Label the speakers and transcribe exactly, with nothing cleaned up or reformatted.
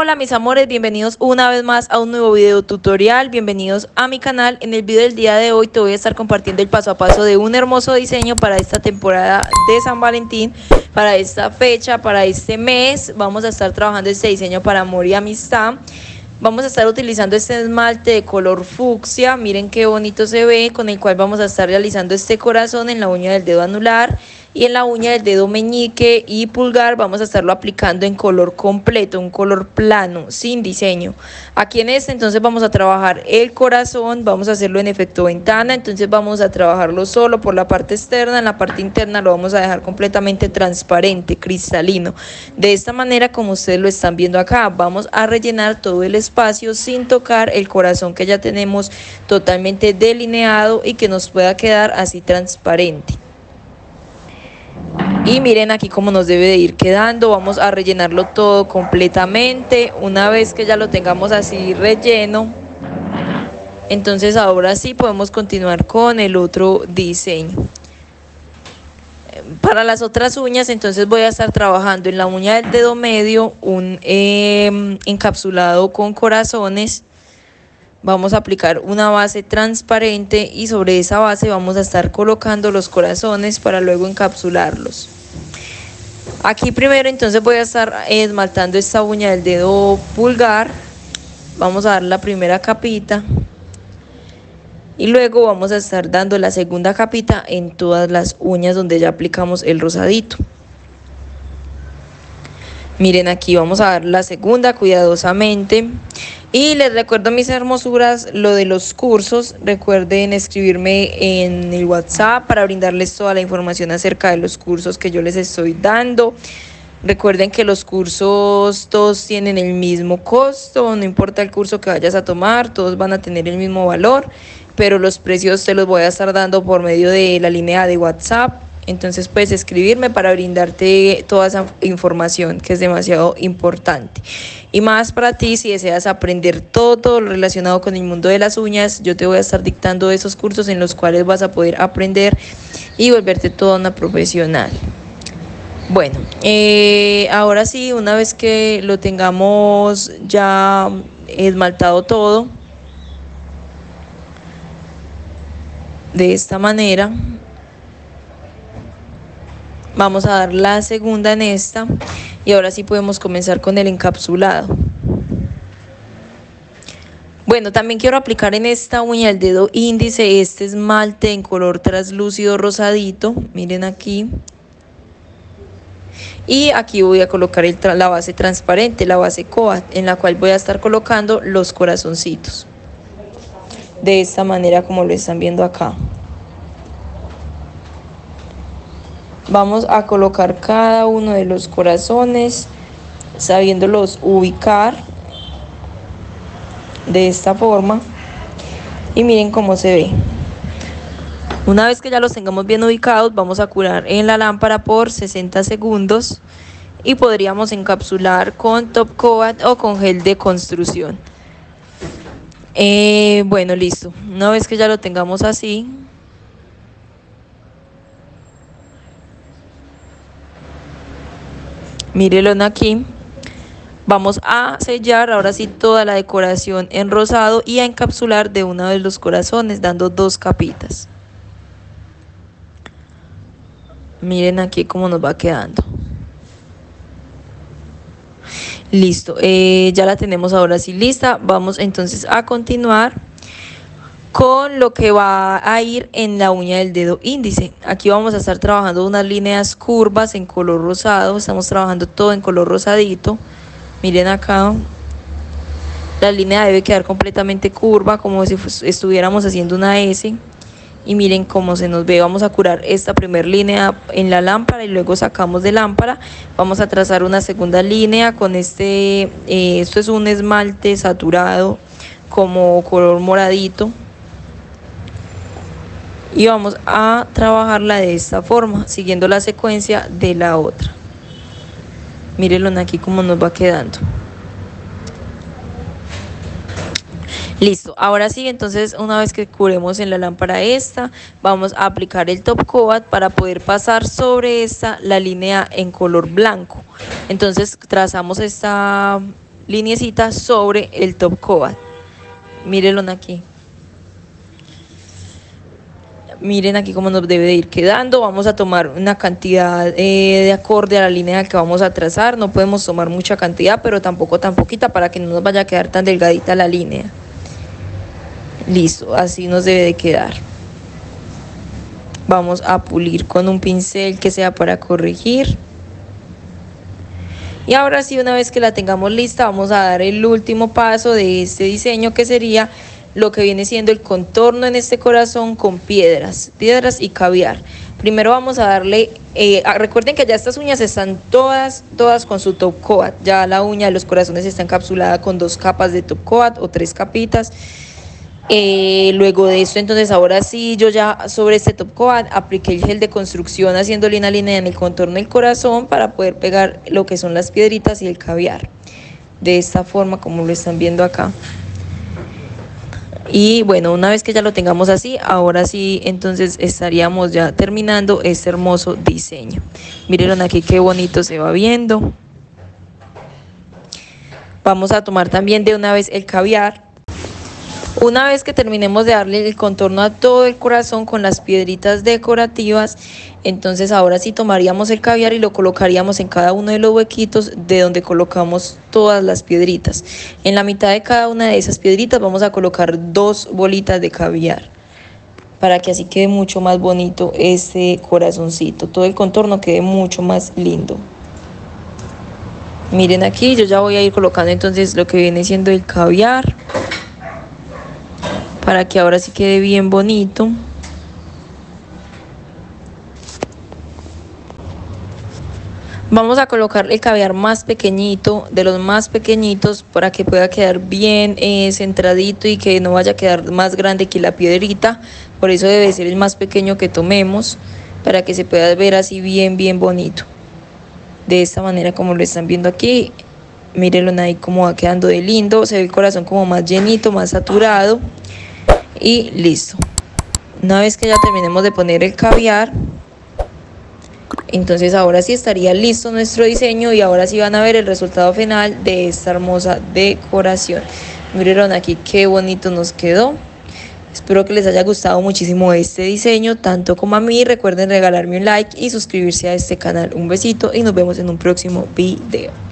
Speaker 1: Hola mis amores, bienvenidos una vez más a un nuevo video tutorial, bienvenidos a mi canal. En el video del día de hoy te voy a estar compartiendo el paso a paso de un hermoso diseño para esta temporada de San Valentín, para esta fecha, para este mes. Vamos a estar trabajando este diseño para amor y amistad. Vamos a estar utilizando este esmalte de color fucsia, miren qué bonito se ve, con el cual vamos a estar realizando este corazón en la uña del dedo anular y en la uña del dedo meñique y pulgar. Vamos a estarlo aplicando en color completo, un color plano, sin diseño. Aquí en este entonces vamos a trabajar el corazón, vamos a hacerlo en efecto ventana, entonces vamos a trabajarlo solo por la parte externa, en la parte interna lo vamos a dejar completamente transparente, cristalino. De esta manera, como ustedes lo están viendo acá, vamos a rellenar todo el espacio sin tocar el corazón que ya tenemos totalmente delineado y que nos pueda quedar así transparente. Y miren aquí cómo nos debe de ir quedando. Vamos a rellenarlo todo completamente. Una vez que ya lo tengamos así relleno, entonces ahora sí podemos continuar con el otro diseño. Para las otras uñas entonces voy a estar trabajando en la uña del dedo medio un eh, encapsulado con corazones. Vamos a aplicar una base transparente y sobre esa base vamos a estar colocando los corazones para luego encapsularlos. Aquí primero entonces voy a estar esmaltando esta uña del dedo pulgar. Vamos a dar la primera capita y luego vamos a estar dando la segunda capita en todas las uñas donde ya aplicamos el rosadito. Miren, aquí vamos a dar la segunda cuidadosamente. Y les recuerdo, mis hermosuras, lo de los cursos. Recuerden escribirme en el WhatsApp para brindarles toda la información acerca de los cursos que yo les estoy dando. Recuerden que los cursos todos tienen el mismo costo, no importa el curso que vayas a tomar, todos van a tener el mismo valor, pero los precios te los voy a estar dando por medio de la línea de WhatsApp. Entonces puedes escribirme para brindarte toda esa información que es demasiado importante. Y más para ti, si deseas aprender todo, todo lo relacionado con el mundo de las uñas, yo te voy a estar dictando esos cursos en los cuales vas a poder aprender y volverte toda una profesional. Bueno, eh, ahora sí, una vez que lo tengamos ya esmaltado todo, de esta manera, vamos a dar la segunda en esta y ahora sí podemos comenzar con el encapsulado. Bueno, también quiero aplicar en esta uña del dedo índice este esmalte en color translúcido rosadito, miren aquí. Y aquí voy a colocar el la base transparente, la base coat, en la cual voy a estar colocando los corazoncitos. De esta manera como lo están viendo acá. Vamos a colocar cada uno de los corazones, sabiéndolos ubicar de esta forma. Y miren cómo se ve. Una vez que ya los tengamos bien ubicados, vamos a curar en la lámpara por sesenta segundos. Y podríamos encapsular con top coat o con gel de construcción. Eh, bueno, listo. Una vez que ya lo tengamos así, mírenlo aquí. Vamos a sellar ahora sí toda la decoración en rosado y a encapsular de una vez los corazones dando dos capitas. Miren aquí cómo nos va quedando. Listo, eh, ya la tenemos ahora sí lista. Vamos entonces a continuar con lo que va a ir en la uña del dedo índice. Aquí vamos a estar trabajando unas líneas curvas en color rosado. Estamos trabajando todo en color rosadito. Miren acá, la línea debe quedar completamente curva, como si estuviéramos haciendo una S. Y miren cómo se nos ve. Vamos a curar esta primera línea en la lámpara y luego sacamos de lámpara. Vamos a trazar una segunda línea con este, eh, esto es un esmalte saturado como color moradito. Y vamos a trabajarla de esta forma, siguiendo la secuencia de la otra. Mírenlo aquí cómo nos va quedando. Listo, ahora sí, entonces una vez que curemos en la lámpara esta, vamos a aplicar el top coat para poder pasar sobre esta la línea en color blanco. Entonces trazamos esta lineecita sobre el top coat. Mírenlo aquí. Miren aquí cómo nos debe de ir quedando. Vamos a tomar una cantidad eh, de acorde a la línea que vamos a trazar. No podemos tomar mucha cantidad, pero tampoco tan poquita, para que no nos vaya a quedar tan delgadita la línea. Listo, así nos debe de quedar. Vamos a pulir con un pincel que sea para corregir. Y ahora sí, una vez que la tengamos lista, vamos a dar el último paso de este diseño, que sería lo que viene siendo el contorno en este corazón con piedras, piedras y caviar. Primero vamos a darle, eh, recuerden que ya estas uñas están todas, todas con su top coat. Ya la uña de los corazones está encapsulada con dos capas de top coat o tres capitas. Eh, luego de esto, entonces ahora sí, yo ya sobre este top coat apliqué el gel de construcción, haciéndole una línea en el contorno del corazón para poder pegar lo que son las piedritas y el caviar. De esta forma, como lo están viendo acá. Y bueno, una vez que ya lo tengamos así, ahora sí, entonces estaríamos ya terminando este hermoso diseño. Miren aquí qué bonito se va viendo. Vamos a tomar también de una vez el caviar. Una vez que terminemos de darle el contorno a todo el corazón con las piedritas decorativas, entonces ahora sí tomaríamos el caviar y lo colocaríamos en cada uno de los huequitos de donde colocamos todas las piedritas. En la mitad de cada una de esas piedritas vamos a colocar dos bolitas de caviar, para que así quede mucho más bonito este corazoncito, todo el contorno quede mucho más lindo. Miren aquí, yo ya voy a ir colocando entonces lo que viene siendo el caviar, para que ahora sí quede bien bonito. Vamos a colocar el caviar más pequeñito, de los más pequeñitos, para que pueda quedar bien eh, centradito y que no vaya a quedar más grande que la piedrita. Por eso debe ser el más pequeño que tomemos, para que se pueda ver así bien, bien bonito. De esta manera como lo están viendo aquí. Mírenlo ahí cómo va quedando de lindo. Se ve el corazón como más llenito, más saturado. Y listo. Una vez que ya terminemos de poner el caviar, entonces ahora sí estaría listo nuestro diseño, y ahora sí van a ver el resultado final de esta hermosa decoración. Miren aquí qué bonito nos quedó. Espero que les haya gustado muchísimo este diseño, tanto como a mí. Recuerden regalarme un like y suscribirse a este canal. Un besito y nos vemos en un próximo video.